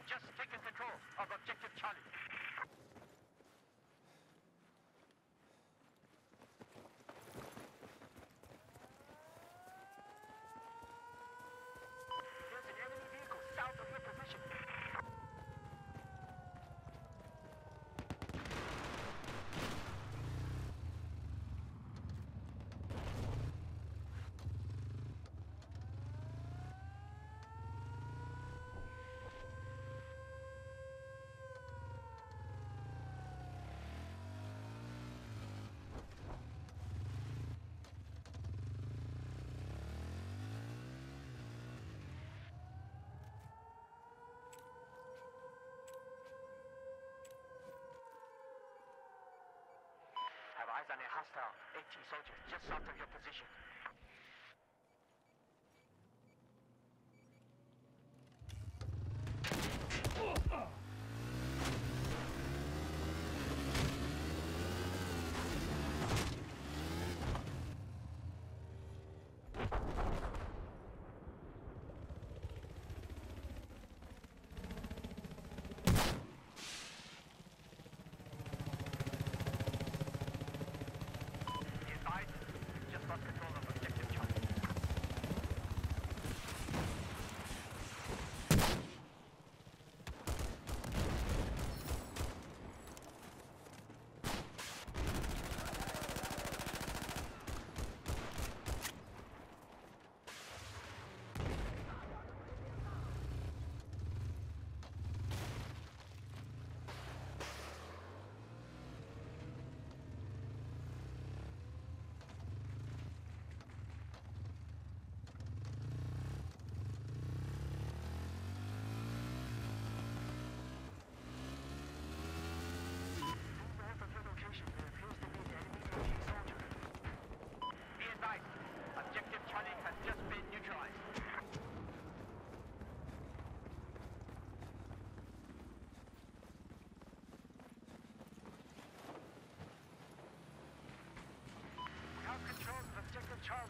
just taken control of Objective Charlie. There's an enemy vehicle south of your position. Have eyes on a hostile 18 soldiers just south of your position. Just lost control of Objective Charlie. Objective Charlie has just been neutralized. We have control of Objective Charlie.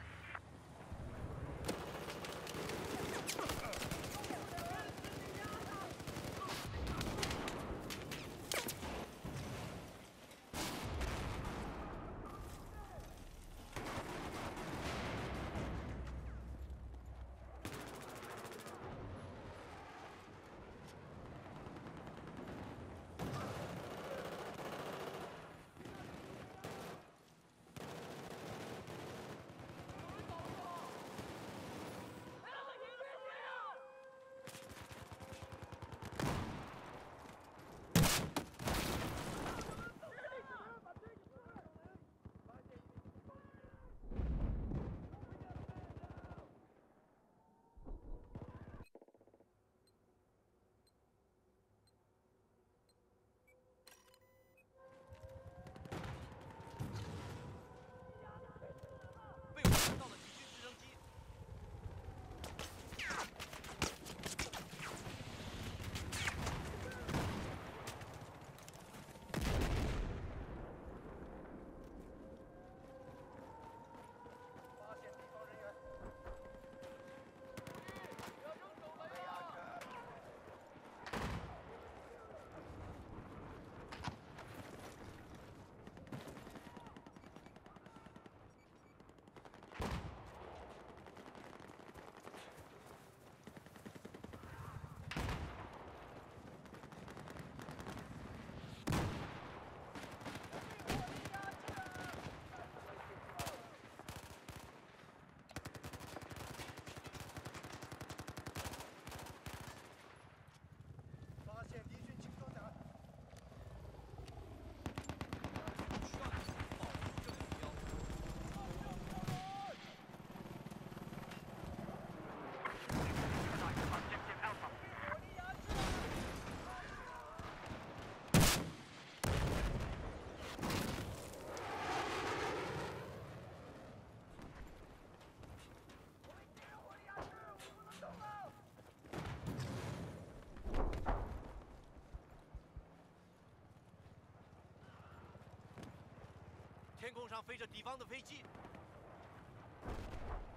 天空上飞着敌方的飞机。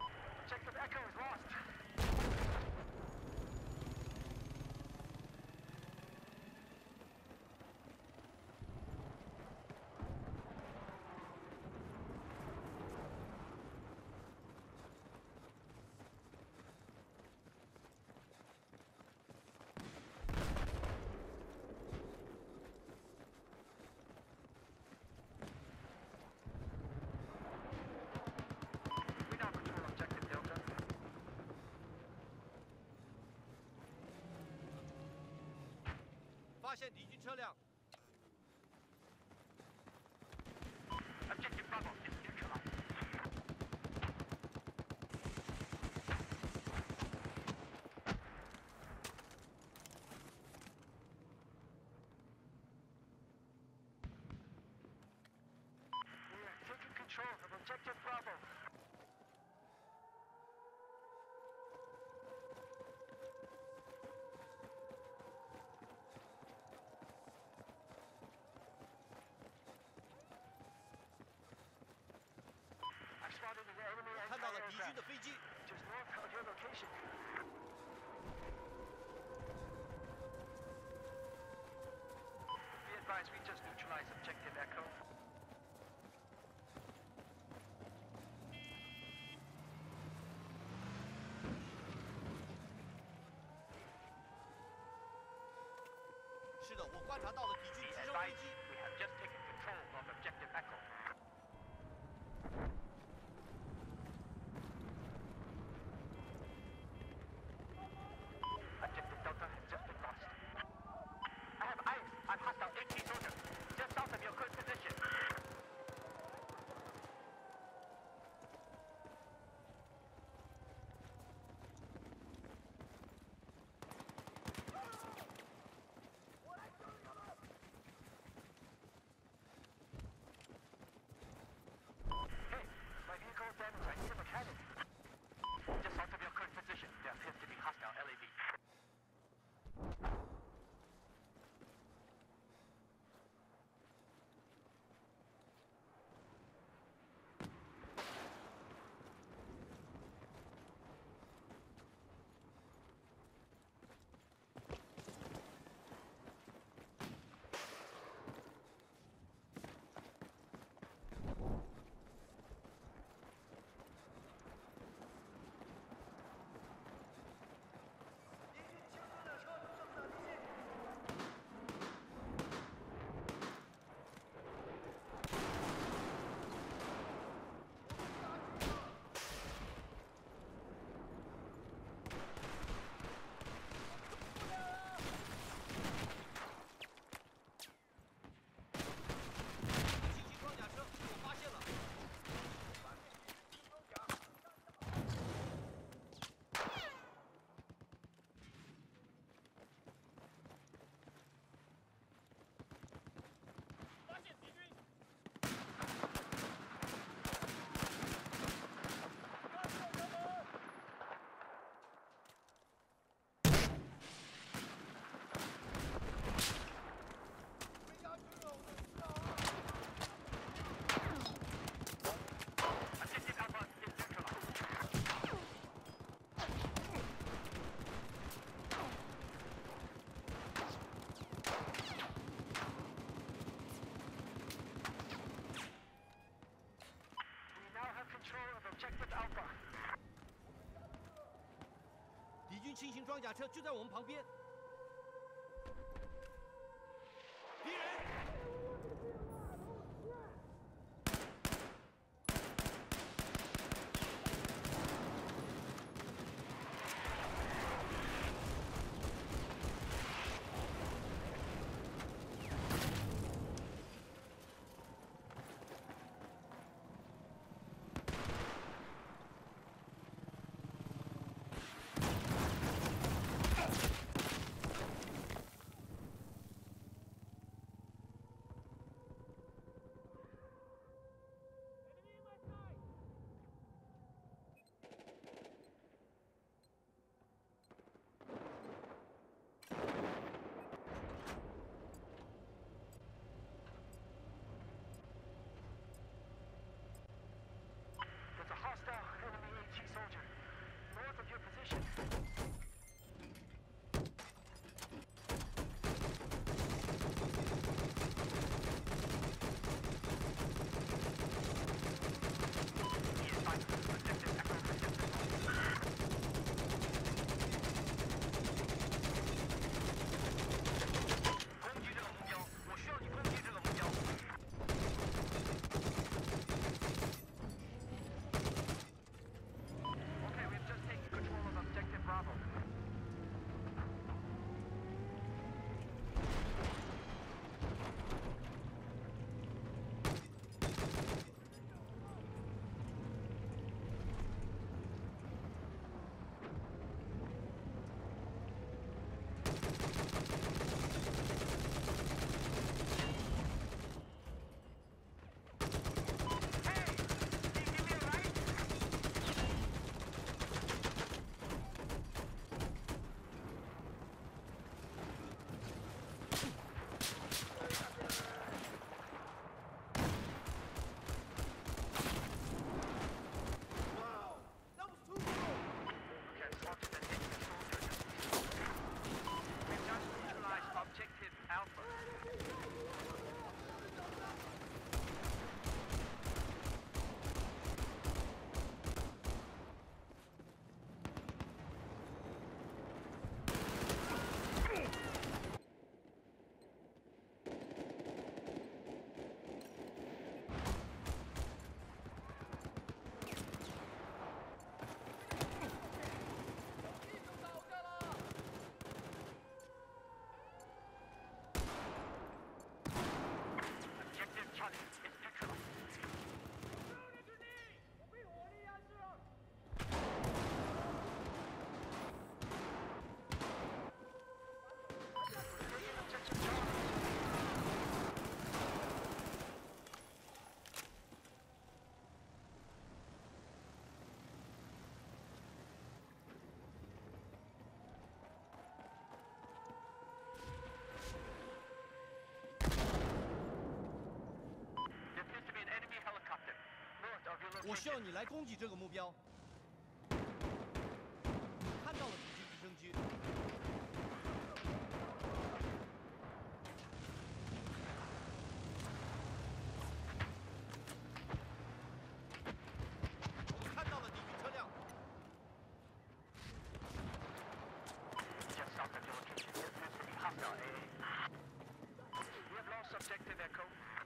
Objective Echo is lost. 现敌军车辆。 Objective Bravo is neutralized. We are taking control of Objective Bravo. I've spotted an enemy 看到了敌军 anti-aircraft 的飞机， just north of your location. Be advised, we just neutralized Objective Echo. 是的，我观察到了敌军 Be 直升飞 advised, 机。 we have just taken control of Objective Echo. Objective Delta has just been lost. I have eyes on hostile AT soldier, just south of your current position. Hey, my vehicle is damaged. I need a mechanic. Just south of your current position, there appears to be hostile LAV. control of Objective Alpha. 敌军轻型装甲车就在我们旁边。敌人！ 我需要你来攻击这个目标。看到了敌军直升机。我们看到了敌军车辆。 Just south of your location, there appears to be hostile AA. We have lost objective Echo.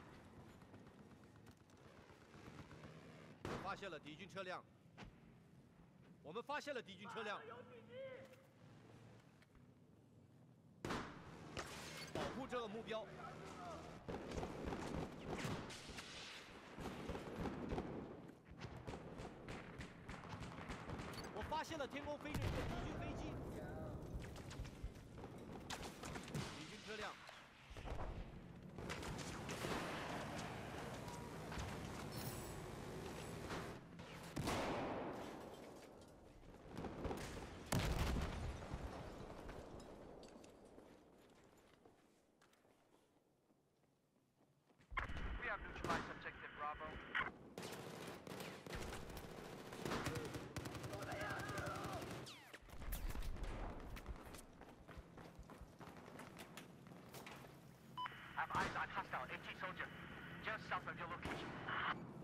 发现了敌军车辆。我们发现了敌军车辆。保护这个目标。我发现了天空飞着一个敌军飞机。敌军车辆。 We have neutralized objective Bravo. Have eyes on hostile AT soldier, just south of your location.